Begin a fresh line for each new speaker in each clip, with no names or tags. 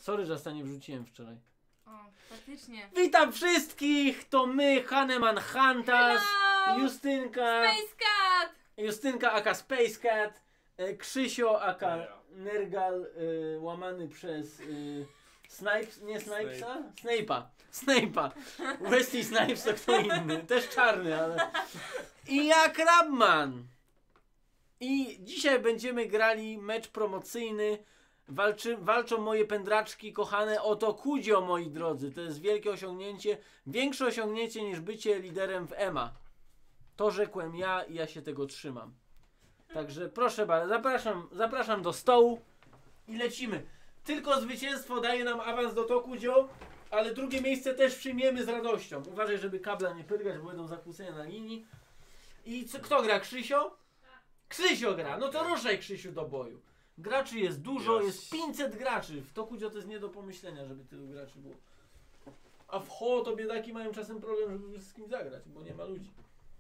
Sorry, że nie wrzuciłem wczoraj.
O, faktycznie.
Witam wszystkich! To my, Haneman Hantas,
Hello!
Justynka,
Space Cat!
Justynka aka Space Cat, Krzysio aka Nergal, łamany przez Snipes, nie Snipesa? Snape'a. Wesley Snipes to kto inny, też czarny, ale... I ja, Crabman. I dzisiaj będziemy grali mecz promocyjny. Walczą moje pędraczki kochane o to Kudzio, moi drodzy. To jest wielkie osiągnięcie. Większe osiągnięcie niż bycie liderem w EMA. To rzekłem ja i ja się tego trzymam. Także proszę bardzo, zapraszam do stołu i lecimy. Tylko zwycięstwo daje nam awans do to Kudzio, ale drugie miejsce też przyjmiemy z radością. Uważaj, żeby kabla nie pyrgać, bo będą zakłócenia na linii. I kto gra? Krzysio? Krzysio gra. No to ruszaj, Krzysiu, do boju. Graczy jest dużo, jest 500 graczy. W Tokudzio to jest nie do pomyślenia, żeby tylu graczy było. A w Ho to biedaki mają czasem problem, żeby z kim zagrać, bo nie ma ludzi.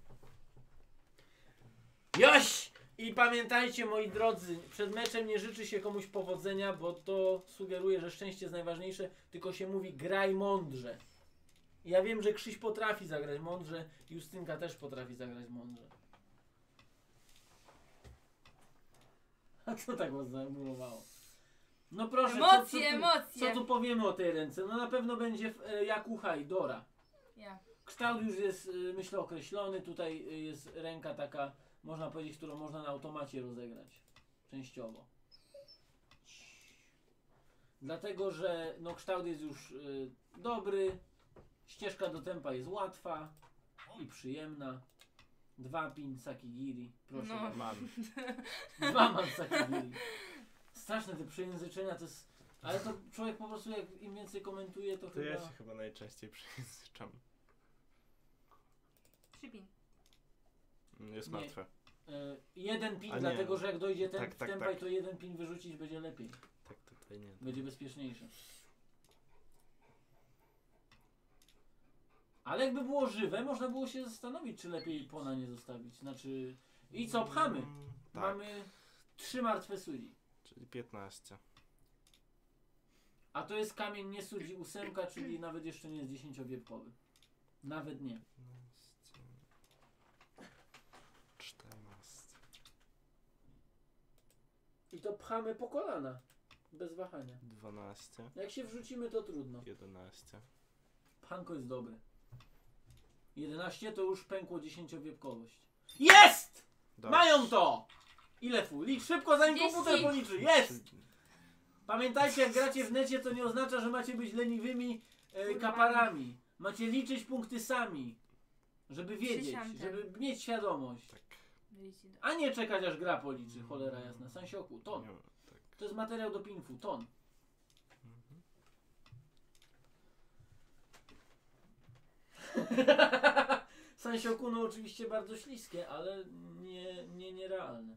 Joś! I pamiętajcie, moi drodzy, przed meczem nie życzy się komuś powodzenia, bo to sugeruje, że szczęście jest najważniejsze, tylko się mówi graj mądrze. I ja wiem, że Krzyś potrafi zagrać mądrze, Justynka też potrafi zagrać mądrze. A co tak was zamurowało? No proszę,
Emocje.
Co tu powiemy o tej ręce? No na pewno będzie Jakucha i Dora.
Ja.
Kształt już jest, myślę, określony. Tutaj jest ręka taka, można powiedzieć, którą można na automacie rozegrać. Częściowo. Dlatego, że no, kształt jest już dobry. Ścieżka do tempa jest łatwa i przyjemna. 2 pin Sakigiri. Proszę.
No.
Mam. 2 mam Sakigiri. Straszne te przejęzyczenia to jest... Ale to człowiek po prostu jak im więcej komentuje to chyba...
Ja się chyba najczęściej przejęzyczam.
3 pin.
Jest
Nie.
martwe.
1 pin,
A nie.
dlatego że jak dojdzie ten
Tak,
w tempa,
tak.
to 1 pin wyrzucić będzie lepiej.
Tak, tutaj nie.
Będzie bezpieczniejsze. Ale jakby było żywe, można było się zastanowić, czy lepiej pona nie zostawić. Znaczy... I co, pchamy?
Tak,
Mamy 3 martwe sudzi.
czyli 15.
A to jest kamień nie sudzi 8, czyli nawet jeszcze nie jest 10-wiepkowy. Nawet nie.
14.
I to pchamy po kolana. Bez wahania.
12.
Jak się wrzucimy, to trudno.
11.
Pchanko jest dobre. 11 to już pękło 10-wiepkowość. Jest!
Dobrze.
Mają to! Ile fu? Licz szybko, zanim
10.
komputer policzy. Jest! Pamiętajcie, jak gracie w necie, to nie oznacza, że macie być leniwymi kaparami. Macie liczyć punkty sami. Żeby wiedzieć,
Przysiątem.
żeby mieć świadomość.
Tak.
A nie czekać, aż gra policzy. Cholera jasna. Sansioku, ton.
Nie, tak.
To jest materiał do pinfu. Ton. Sansioku, no oczywiście bardzo śliskie, ale nierealne.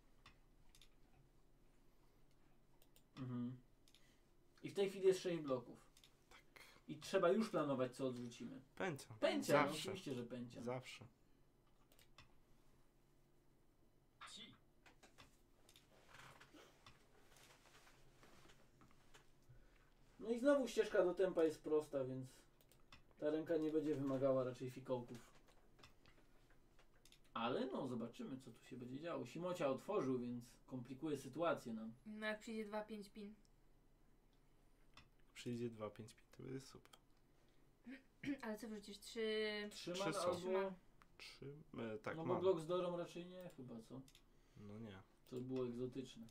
I w tej chwili jest 6 bloków.
Tak.
I trzeba już planować, co odrzucimy.
Pęcia.
Pęcia, no
Zawsze.
oczywiście, że pęcia.
Zawsze.
No i znowu ścieżka do tempa jest prosta, więc ta ręka nie będzie wymagała raczej fikołków. Ale no, zobaczymy, co tu się będzie działo. Simocia otworzył, więc komplikuje sytuację nam.
No jak przyjdzie 2-5 pin.
Przyjdzie 2, 5, 5, to będzie super.
Ale co wrzucisz? 3...
Trzyman
są.
albo...
3, tak
No bo
mam.
blok z Dorą raczej nie, chyba co?
No nie.
To było egzotyczne.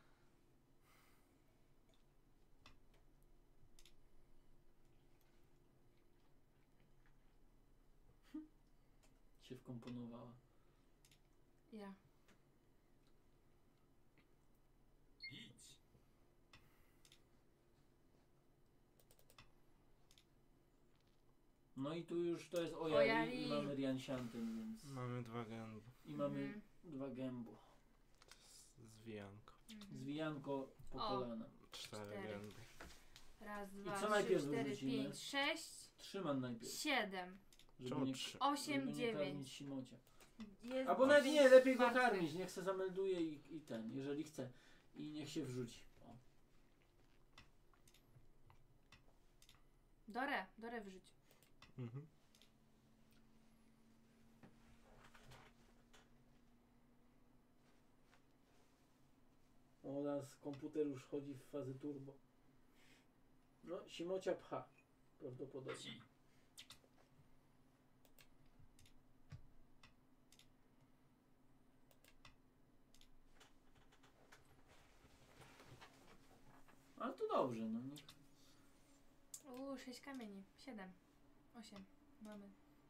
Się wkomponowała.
Ja.
No i tu już to jest Ojari
Ojari.
i mamy Rianshanten, więc...
Mamy 2 gęby.
I mamy 2 gębu.
Zwijanko.
Zwijanko po
O.
kolana.
4
4.
gęby.
Raz,
co
dwa, trzy,
najpierw
4,
wyrzucimy?
5, 6,
Trzyman najpierw.
7,
Żeby
Czemu
nie,
3?
8,
żeby nie
9.
karmić Simocia.
Jest
Albo nawet nie,
9
lepiej go
martwych.
karmić. Niech se zamelduje i ten, jeżeli chce. I niech się wrzuci. O.
Dorę wyrzuć.
Mhm.
Oraz komputer już wchodzi w fazę turbo. No, Simocia pcha. Prawdopodobnie. Ale to dobrze, no niech.
6 kamieni. 7. 8. Mamy.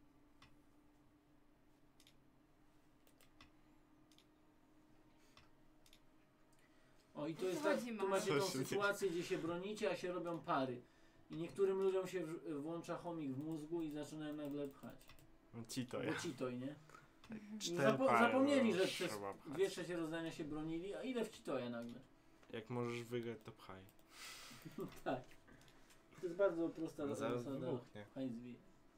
O i to jest
Chodzi,
tak,
mama.
tu macie tą
Co się dzieje?
sytuację, gdzie się bronicie, a się robią pary. I niektórym ludziom się włącza chomik w mózgu i zaczynają nagle pchać.
No ci to
Bo
ja.
citoj, nie? I
4 pary,
zapomnieli,
no,
że przez
trzeba pchać.
2/3 rozdania się bronili, a ile w citoja nagle?
Jak możesz wygrać, to pchaj.
Tak. To jest bardzo prosta
No, zaraz
zasada.
wybuchnie.
Pchaj zbij.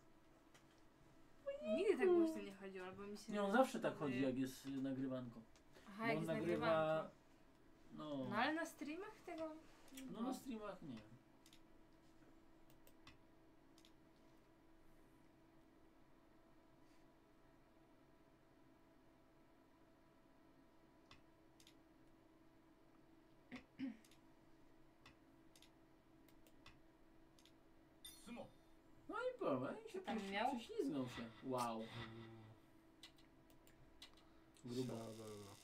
Nigdy tak głośno nie chodziło, albo mi się...
Nie, on zawsze tak chodzi, jak jest nagrywanko.
Aha,
Bo
jak
on
jest
nagrywa...
nagrywanko.
No,
No ale na streamach tego...
no na streamach nie. No i problem, i się
Tam miał?
prześlizgnął się. Wow. Grubo.
No, dobra.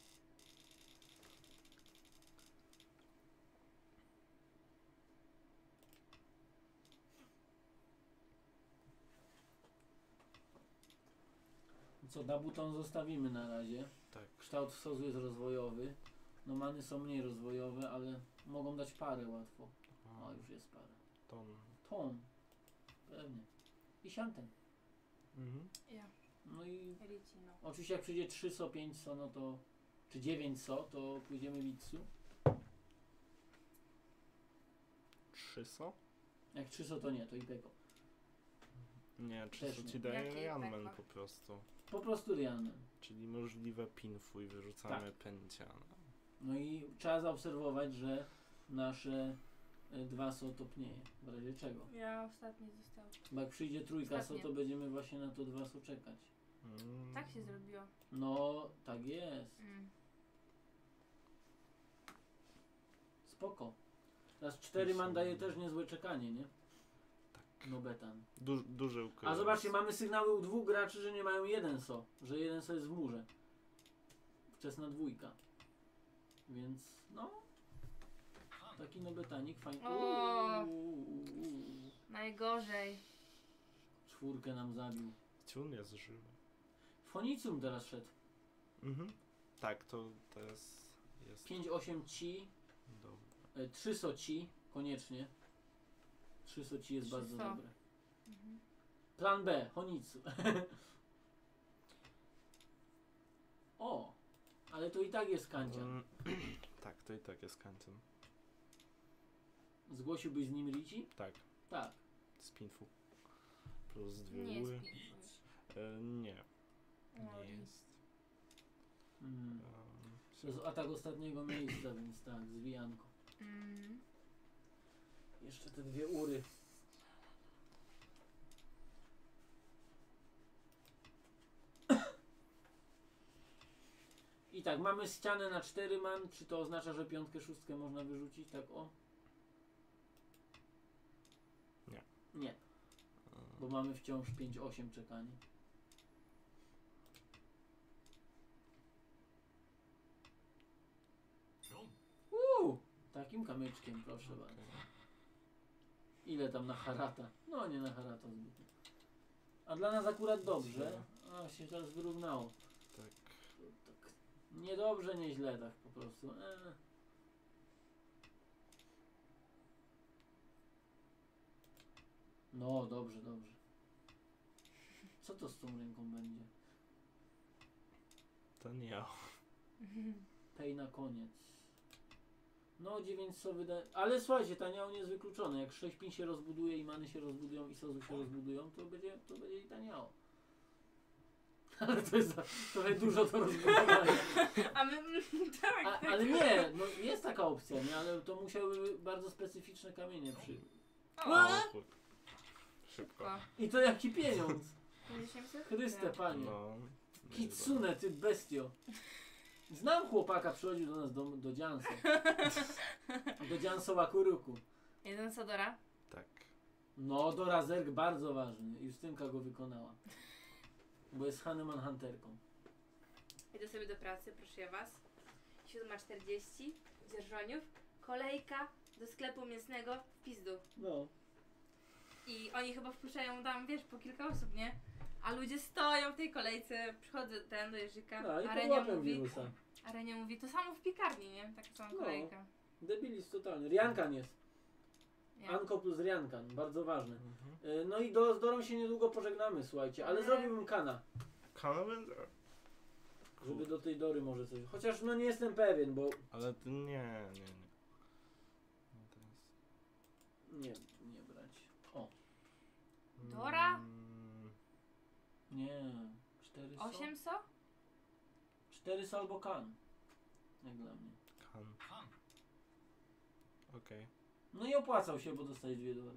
Co, Dabuton zostawimy na razie.
Tak.
Kształt wsozu jest rozwojowy. No many są mniej rozwojowe, ale mogą dać parę łatwo. O, już jest para.
Ton.
Ton. Pewnie. I sianten.
Mhm.
Ja.
No i
Ricino.
oczywiście jak przyjdzie 3 so, 5 so, no to... Czy 9 so, to pójdziemy Witsu.
3 so?
Jak 3 so, to nie, to Ipeko.
Nie, 3
Też
so
nie.
ci daje
Jakie
Ryanman
peko?
po prostu.
Po prostu Rianmen.
Czyli możliwe pinfuj, wyrzucamy pęcia.
No i trzeba zaobserwować, że nasze 2 so topnieje. W razie czego.
Ja ostatni został.
Bo jak przyjdzie 3 so,
Ostatnie.
to będziemy właśnie na to 2 so czekać.
Mm.
Tak się zrobiło.
No, tak jest. Spoko. Teraz 4 man daje też niezłe czekanie, nie?
Tak.
No betan.
Duży ukrył.
A zobaczcie, mamy sygnały u 2 graczy, że nie mają 1 so. Że 1 so jest w murze. Wczesna 2. Więc no. Taki no betanik fajny.
O! Najgorzej.
4 nam zabił.
Ciun jest żywy.
Fonicum teraz szedł.
Mhm. Tak, to teraz jest
5-8 ci.
dobry.
3 so ci. Koniecznie. 3 so ci jest
3
bardzo
so.
dobre. Plan B. Honicu. O! Ale to i tak jest kancian.
Mm, tak, to i tak jest kantem.
Zgłosiłbyś z nim Ricci?
Tak,
Tak.
z pinfu. Plus 2
Nie
uły.
jest pinfuj.
Nie,
O,
nie jest.
Mm. To jest atak ostatniego miejsca, więc tak, zwijanko. Jeszcze te 2 ury. I tak, mamy ścianę na 4 man. Czy to oznacza, że 5, 6 można wyrzucić? Tak o?
Nie.
Nie, bo mamy wciąż 5-8 czekanie. Takim kamyczkiem, proszę bardzo. Ile tam na harata? No nie na harata zbytnio. A dla nas akurat dobrze. A się teraz wyrównało.
Tak.
Tak. Niedobrze, nieźle tak po prostu. No dobrze, dobrze. Co to z tą ręką będzie?
To nie ja.
Pay na koniec. No 9 so wydaje. Ale słuchajcie, taniało nie jest wykluczone. Jak 6 pin się rozbuduje i many się rozbudują i sozu się rozbudują, to będzie i taniało. Ale to jest trochę dużo to rozbudowania.
A my... tak.
Ale nie, no jest taka opcja, nie? Ale to musiałyby bardzo specyficzne kamienie przy...
O,
chuj. szybko.
I to jaki pieniądz?
800?
Chryste, panie.
No.
Kitsune, ty bestio. Znam chłopaka, przychodził do nas do Dziansa. Do Dziansowa Kuruku.
Jeden Sadora.
Tak.
No, Dora Zerg bardzo ważny. Justynka go wykonała. Bo jest Hanuman Hunterką.
Idę sobie do pracy, proszę was. 7:40, Dzierżoniów, kolejka do sklepu mięsnego w pizdu.
No.
I oni chyba wpuszczają tam, wiesz, po kilka osób, nie? A ludzie stoją w tej kolejce, przychodzę do Jerzyka,
No i
a
połapią wirusa.
Renia mówi, to samo w piekarni, nie? Taka sama
No.
kolejka.
Debilizm totalny. Riankan jest.
Ja.
Anko plus Riankan. Bardzo ważne.
Mhm.
No i z Dorą się niedługo pożegnamy, słuchajcie. Ale zrobiłbym kana.
Kanał
Żeby do tej Dory może coś. Chociaż no nie jestem pewien, bo
Ale to nie. No to jest...
nie brać. O.
Dora?
Nie. 4 są?
8 so?
4 są albo kan. Jak dla mnie.
Kan. Okej.
No i opłacał się, bo dostać 2 Dory.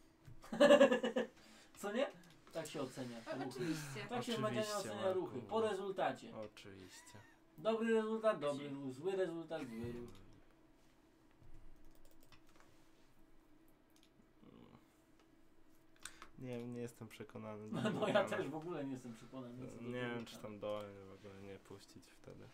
Co nie? Tak się ocenia. ruchy.
Oczywiście.
Tak się w
Oczywiście,
Madziania ocenia
Marku.
ruchy. Po rezultacie.
Oczywiście.
Dobry rezultat, dobry ruch. Zły rezultat, zły ruch.
Nie jestem przekonany.
No ja też w ogóle nie jestem przekonany. co do
Nie
tego
wiem, czy
kana.
tam dole w ogóle nie puścić wtedy.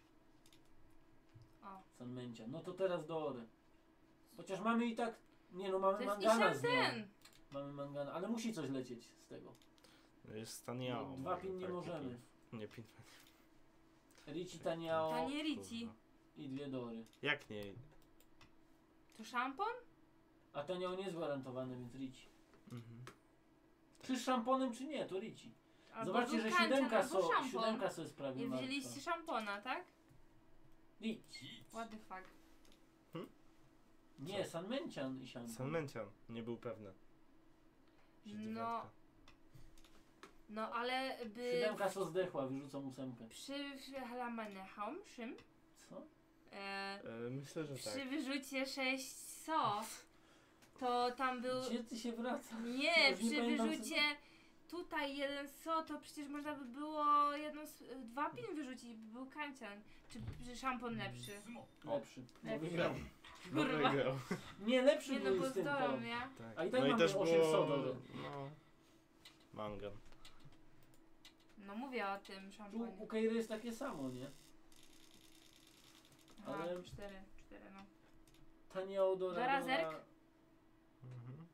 O.
Sanmęcia. No to teraz Dory. Chociaż mamy i tak... Nie no, mamy
To jest
mangana z nią.
Ishanten!
Mamy mangana, ale musi coś lecieć z tego.
No jest staniało.
No, 2 pin nie możemy.
Nie pin.
Rici Taniao
Tanie Ricci.
Kurwa.
i 2 Dory.
Jak nie?
To szampon?
A Taniao nie jest gwarantowany, więc Rici.
Mhm.
Czy z szamponem, czy nie, to Rici.
Albo
Zobaczcie, że
wulkancian,
7
albo szampon.
siódemka so jest prawie
Nie
martwa.
wzięliście szampona, tak?
Rici.
What the fuck.
Nie, Sanmęcian i szampon.
Sanmęcian. Nie był pewny. że
No,
dziewiątka.
no ale by...
7 so zdechła, wyrzucam 8.
Przy Halamanechom,
Co?
Myślę, że tak.
przy wyrzucie 6 so, to tam był...
Gdzie ty się wraca?
Nie,
Już nie
przy
pamiętam, co
wyrzucie tutaj 1 so, to przecież można by było 2 pin wyrzucić, by był kancian. Czy szampon lepszy?
Lepszy. No
Lepszy.
wygrał.
No
Kurwa.
wygrał.
Nie, lepszy
Nie no,
był
bo
z tym
zdolą,
kolą.
nie?
Tak.
A i tak
no
mamy
i też
8
było...
sodowe.
No. Mangan.
No mówię o tym
Tu
szamponie.
u Keiry jest takie samo, nie?
Aha,
ale-
4 no.
Taniao
Dora Zerk?
Mhm.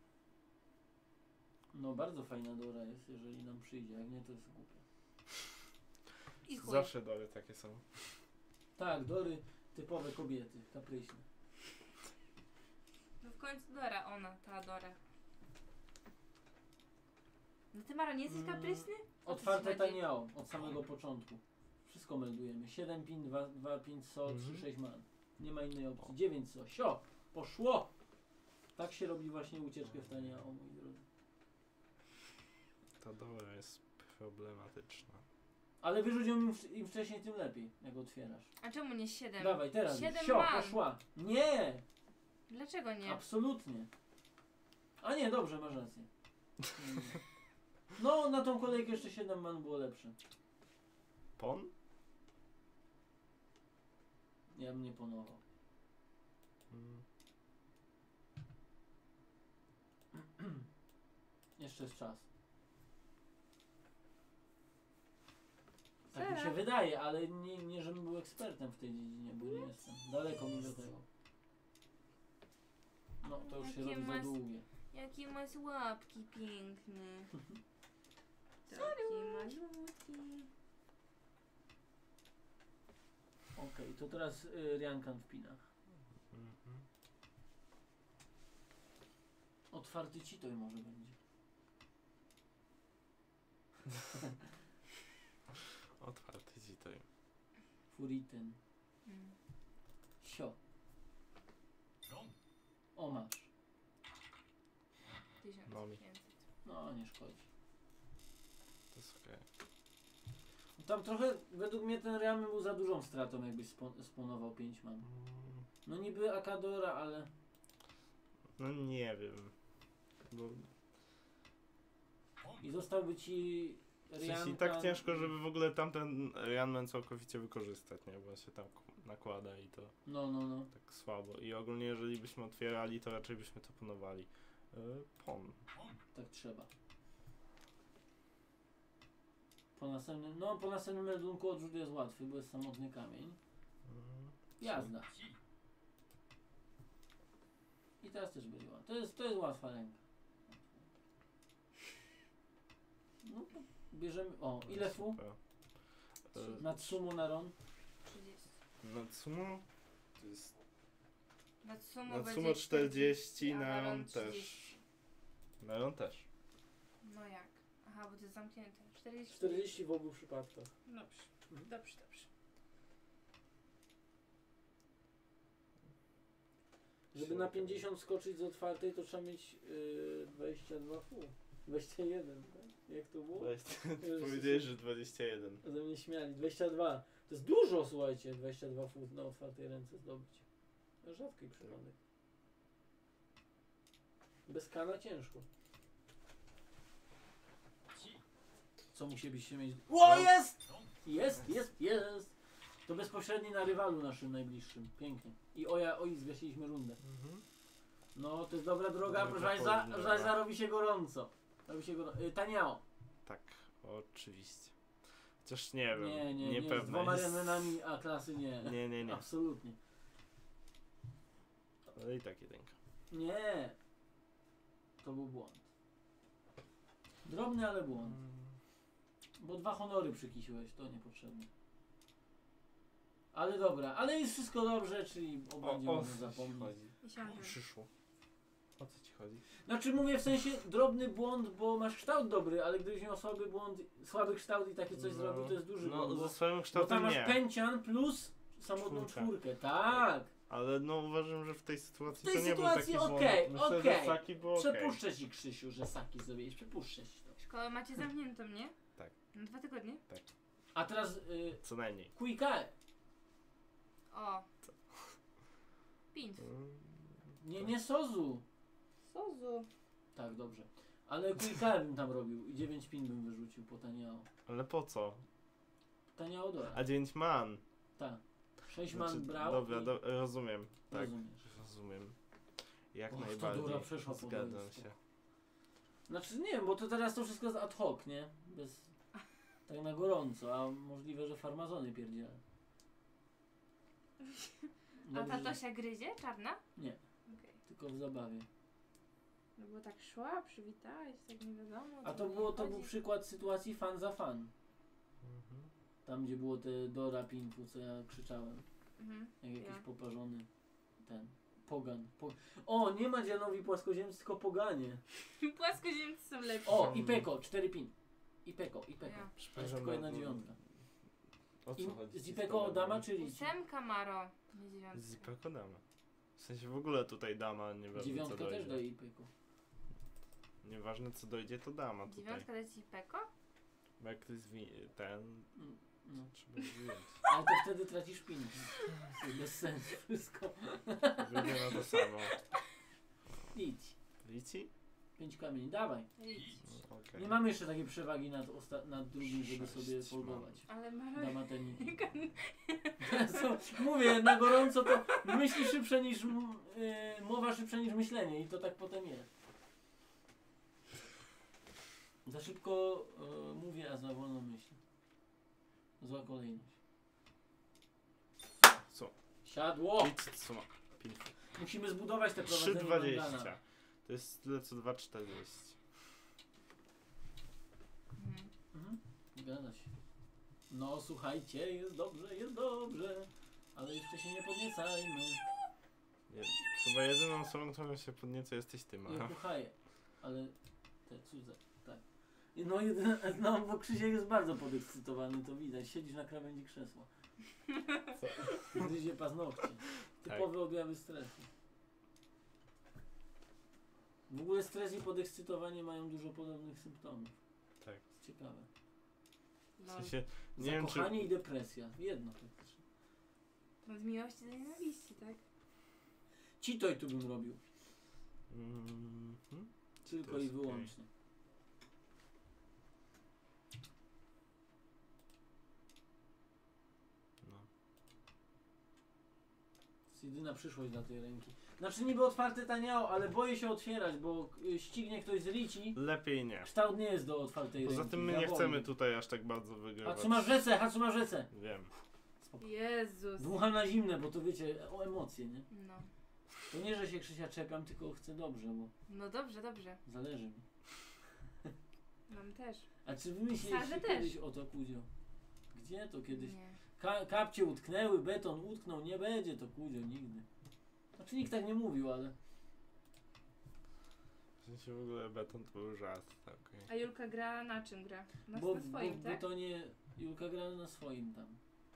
No bardzo fajna Dora jest, jeżeli nam przyjdzie, jak nie to jest głupie.
I chuj.
Zawsze dobre takie są.
Tak, Dory typowe kobiety, kapryśne.
No w końcu Dora, ta Dora. No ty Maro, nie jesteś kapryśny? O co ci
Otwarte
chodzi?
Taniao od samego początku. Wszystko meldujemy. 7 pin, 2 pin so, 3,
Mhm.
6 man. Nie ma innej opcji. 9 so. Sio! Poszło! Tak się robi właśnie ucieczkę w Taniao, moi drodzy.
Ta dobra jest problematyczna.
Ale wyrzuć ją im wcześniej, tym lepiej, jak otwierasz.
A czemu nie 7?
Dawaj, teraz.
7
Sio,
man.
poszła. Nie!
Dlaczego nie?
Absolutnie. A nie, dobrze, masz rację. No, na tą kolejkę jeszcze 7 man było lepsze.
Pon?
Ja bym nie ponował.
Mm.
Jeszcze jest czas. Tak mi się
Zaraz.
wydaje, ale nie żebym był ekspertem w tej dziedzinie, bo nie jestem. Daleko mi do tego. No, to już się
Jakie
robi za
masz-
długie.
Jakie masz łapki piękne. Takie malutki.
Okej, to teraz Riankan w pinach.
Mhm.
Otwarty Citoj może będzie.
Otwarty zitoj.
Furitin.
Mm.
Sio. O, masz.
1500.
No, nie szkodzi.
To jest okej.
Tam trochę, według mnie ten Riamy był za dużą stratą, jakbyś sponował 5 man.
Mm.
No niby Akadora, ale...
No nie wiem. Bo
I zostałby ci
W sensie
Ryan
i tak ciężko, żeby w ogóle tamten Ryanman całkowicie wykorzystać, nie? Bo on się tam nakłada i to
No.
tak słabo. I ogólnie jeżeli byśmy otwierali, to raczej byśmy to ponowali. Pon.
Tak trzeba. Po następnym meldunku odrzut jest łatwy, bo jest samotny kamień. Jazda. I teraz też będzie łatwo. To jest łatwa ręka. No to bierzemy. O, ile fu? Natsumu na ron?
30.
Natsumu? To jest...
Natsumu
Natsumu
będzie
40,
a
Naron
Naron
też.
30.
Naron też.
No jak? Aha, bo to jest zamknięte. 40.
40 w obu przypadkach.
Dobrze. Dobrze.
Żeby na 50 skoczyć z otwartej, to trzeba mieć 22 fu. 21, tak? Jak to było?
Powiedziałeś, że 21.
Ze mnie śmiali. 22. To jest dużo, słuchajcie, 22 fu na otwartej ręce zdobyć. To rzadki przypadek. Bez kana ciężko. Co musielibyście mieć? O, jest! Jest! To bezpośredni na rywalu naszym najbliższym. Pięknie. I zgasiliśmy rundę. No, to jest dobra droga, proszę Państwa, robi się gorąco. Taniało.
Tak, oczywiście. Chociaż nie wiem,
Nie,
niepewne
z 2
jest.
Ryanmanami A klasy nie.
Nie.
Absolutnie.
Ale i tak jedynka.
Nie. To był błąd. Drobny, ale błąd. Bo 2 honory przykisiłeś, to niepotrzebne. Ale dobra, ale jest wszystko dobrze, czyli będzie można zapomnieć.
Przyszło. O co ci chodzi?
Znaczy mówię w sensie drobny błąd, bo masz kształt dobry, ale gdybyś miał słaby kształt i takie coś zrobił, to jest duży błąd.
No
Bo,
ze swoim
bo
kształtem
tam masz
nie.
pęcian plus samotną czwórkę. Tak.
Ale no uważam, że w tej sytuacji
W tej
to nie
sytuacji
był taki
okej,
błąd. Myślę,
okej.
że Saki było okej.
Przepuszczę ci, Krzysiu, że Saki zrobiłeś. Przepuszczę ci to.
Szkołę macie zamkniętą, nie?
Tak.
Na 2 tygodnie?
A teraz
Co najmniej.
Quick-Eye.
O. Pint.
Nie Sozu.
Sozu.
Tak, dobrze. Ale Quick-Eye bym tam robił i 9 pin bym wyrzucił po Taniao.
Ale po co?
Taniao Dora.
A 9 man.
Tak. 6
Znaczy,
man brał.
Dobra,
i...
rozumiem. Tak,
Rozumiesz.
rozumiem. Jak
Och, ta
najbardziej.
Dora przeszła po
Zgadzam
wojsku.
się.
Znaczy nie wiem, bo to teraz to wszystko jest ad hoc, nie? Tak na gorąco, a możliwe, że farmazony pierdzielę.
A
Dobrze,
ta
że-
Tosia gryzie? Czarna?
Nie,
Okej.
tylko w zabawie.
No bo tak szła, przywitała się, tak nie wiadomo.
A
co
to
o niej
był
chodzi.
przykład sytuacji fan za fan.
Mhm.
Tam gdzie było te Dora Pinfu, co ja krzyczałem.
Mhm.
Jak jakiś
Ja.
poparzony ten pogan. O, nie ma dzianowi płaskoziemcy, tylko poganie.
Płaskoziemcy są lepsi.
O, i Peko, 4 pin. I Peko.
Ja.
To jest
Przepraszam,
tylko jedna
no,
dziewiątka.
O co chodzi?
Z Ipeko dama czy liczy?
8 Maro. Nie 9.
Z Ipeko dama. W sensie w ogóle tutaj dama, nieważne co
Dziewiątka też
dojdzie.
daje Ipeko.
Nieważne co dojdzie, to dama tutaj.
9 leci Peko?
Bo jak to jest ten,
No.
trzeba wyjąć.
Ale to wtedy tracisz pin. Bez sensu wszystko.
Wyjdzie na to samo.
Idź.
Lici?
5 kamieni, dawaj.
Idź.
No, okej.
Nie mamy jeszcze takiej przewagi nad drugim, żeby sobie
Sześć mam.
folgować.
Ale Maro...
Dama teniki. Mówię, na gorąco to myśli szybsze niż mowa szybsza niż myślenie i to tak potem jest. Za szybko mówię, a za wolno myślę. Zła kolejność.
Co?
Siadło!
Lici, co ma?
Musimy zbudować te prowadzenie mangana.
3,20. To jest tyle co 2,40.
Mhm.
Mhm. Zgadza się. No słuchajcie, jest dobrze. Ale jeszcze się nie podniecajmy.
Nie, chyba jedyną osobą, którą się podnieca jesteś ty,
Nie
Mara.
puchaję. Ale te cudze, tak. No jedyne, no bo Krzysiek jest bardzo podekscytowany, to widać. Siedzisz na krawędzi krzesła. Gryzie paznokcie. Typowe objawy stresu. W ogóle stres i podekscytowanie mają dużo podobnych symptomów.
Tak.
Ciekawe.
W
No,
sensie, nie wiem czy...
Zakochanie i depresja. Jedno praktycznie.
od miłości do nienawiści, tak?
Citoj tu bym robił.
Mhm.
Tylko
To
i
jest okej.
wyłącznie. jedyna przyszłość dla tej ręki. Znaczy niby otwarte taniało, ale boję się otwierać, bo ścignie ktoś z Rici.
Lepiej nie.
Kształt nie jest do otwartej ręki.
Poza tym my nie chcemy tutaj aż tak bardzo wygrywać.
Hatsu masz rzece, Hatsu masz rzece.
Wiem.
Jezus.
Dmucham na zimne, bo to wiecie, o emocje, nie?
No.
To nie, że się Krzysia czepiam, tylko chcę dobrze, bo
No dobrze, dobrze.
zależy mi.
Mam też.
A czy wymyśliliście
Sarze
kiedyś
też.
o to, Kudzio? Gdzie to kiedyś?
Nie.
Kapcie utknęły, beton utknął, nie będzie to, Kudzio, nigdy. Znaczy nikt tak nie mówił, ale...
W sensie w ogóle beton to był żart. Okay.
A Julka gra na czym gra? Na
Bo
swoim,
w
tak?
betonie Julka gra na swoim tam.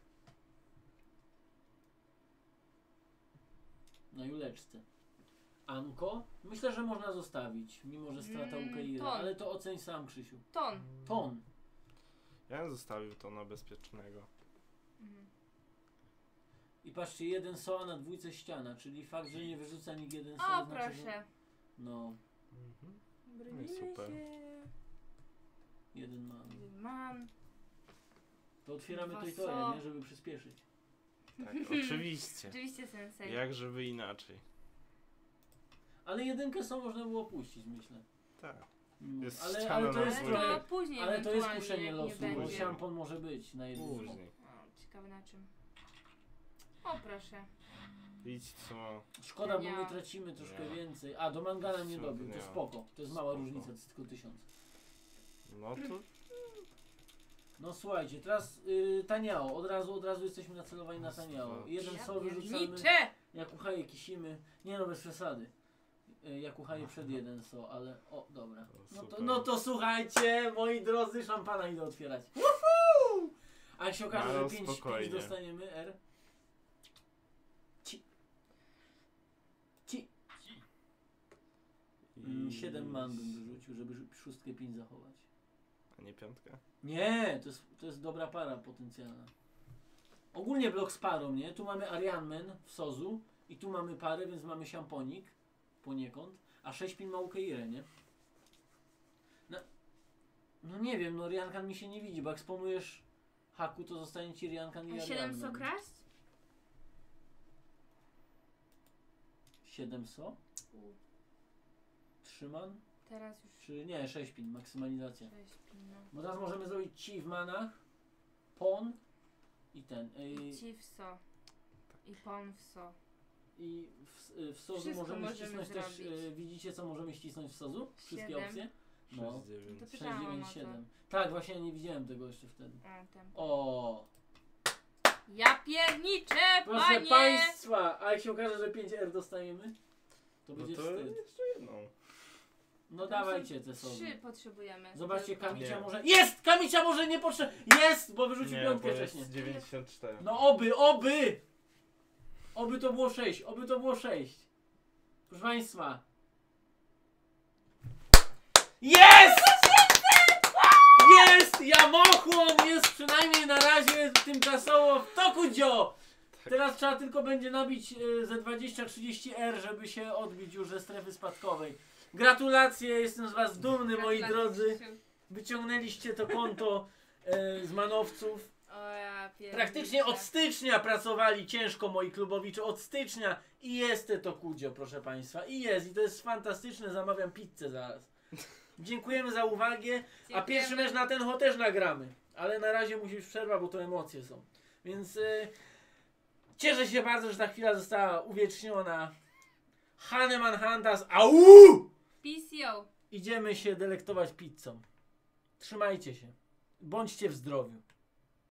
Na Juleczce. Anko? Myślę, że można zostawić, mimo że strata Ukeira,
ton.
ale to oceń sam, Krzysiu.
Ton.
Ton.
Ja bym zostawił to na bezpiecznego.
Mhm.
I patrzcie, jeden soa na dwójce ściana, czyli fakt, że nie wyrzuca nikt jeden
O,
soa. znaczy, że...
proszę.
No,
Mhm.
Bronimy
super.
się.
jeden ma.
Mam.
To otwieramy
Dwa
to i
so.
to, nie? Żeby przyspieszyć.
Tak, oczywiście.
Oczywiście sensei.
Jak żeby inaczej.
Ale jedynkę są można było puścić, myślę.
Tak.
Mimo-
Jest
ale
ściana
to
na
jest
Ale
dwójkę.
trochę,
to później
ale to jest
ewentualnie,
kuszenie
jak
losu,
nie
bo
będzie.
szampon może być na jedynce.
Później.
O, ciekawe na czym. O, proszę.
Idź co.
Szkoda, bo
Nie.
my tracimy troszkę
Nie.
więcej. A, do Mangana nie dobił, to
Nie.
spoko. To jest mała
Spoko.
różnica, to jest tylko 1000.
No to
No słuchajcie, teraz taniało. Od razu jesteśmy nacelowani na taniało. Jeden
Ja
sol wyrzucamy,
pierniczę!
jak uchaje kisimy. Nie no, bez przesady. Jak uchaje przed jeden so, ale o, dobra.
super.
No to słuchajcie, moi drodzy, szampana idę otwierać. Woohoo! A jak się okaże,
No,
że 5
spokojnie.
dostaniemy, R. Ci. 7 man bym wyrzucił, żeby szóstkę 5 zachować.
A nie piątka?
Nie, to jest dobra para potencjalna. Ogólnie blok z parą, nie? Tu mamy Arianmen w Sozu i tu mamy parę, więc mamy szamponik poniekąd, a 6 pin ma Ukeirę, nie? No nie wiem, no Riankan mi się nie widzi, bo jak spomujesz Haku, to zostanie ci Riankan i
A
Arianmen.
7 so kraść?
7 so?
U,
3 man?
teraz już
Czy nie, 6 pin, maksymalizacja.
6 no.
Bo teraz możemy zrobić ci w manach, pon i ten.
I ci w so. I pon w so.
I w Sozu
Wszystko
możemy
możemy
ścisnąć też,
zrobić.
widzicie co możemy ścisnąć w Sozu? Wszystkie
7.
opcje? No.
6, 9.
To
6,
pytałam
9,
o to.
7. Tak, właśnie nie widziałem tego jeszcze wtedy.
O, tempo.
O,
Ja pierniczę,
proszę
panie!
Państwa, a jak się okaże, że 5R dostajemy, to
No
będzie
to
wstyd.
jeszcze jedną.
No dawajcie te Sozy.
3 potrzebujemy.
Zobaczcie,
Tylko.
Kamicia
Nie.
może... Jest! Kamicia może nie potrzeba... Jest! Bo wyrzucił
Nie,
piątkę
bo
wcześniej.
jest 94.
No oby, oby! Oby to było 6, oby to było 6. Proszę Państwa. Jest! Jest! Jamochłon jest przynajmniej na razie tymczasowo w toku, dzio! Teraz trzeba tylko będzie nabić ze 20-30 R, żeby się odbić już ze strefy spadkowej. Gratulacje, jestem z Was dumny, moi
Gratulacje,
drodzy.
Krzysiu.
Wyciągnęliście to konto z manowców.
O, ja pierniczę.
Praktycznie od stycznia pracowali ciężko moi klubowicze, od stycznia i jest to kudzio, proszę Państwa, i jest, i to jest fantastyczne, zamawiam pizzę zaraz. Dziękujemy za uwagę, a
Dziękujemy.
pierwszy mecz na ten też nagramy, ale na razie musi być przerwa, bo to emocje są, więc cieszę się bardzo, że ta chwila została uwieczniona. Haneman Handas, au!
PCO.
Idziemy się delektować pizzą. Trzymajcie się, bądźcie w zdrowiu.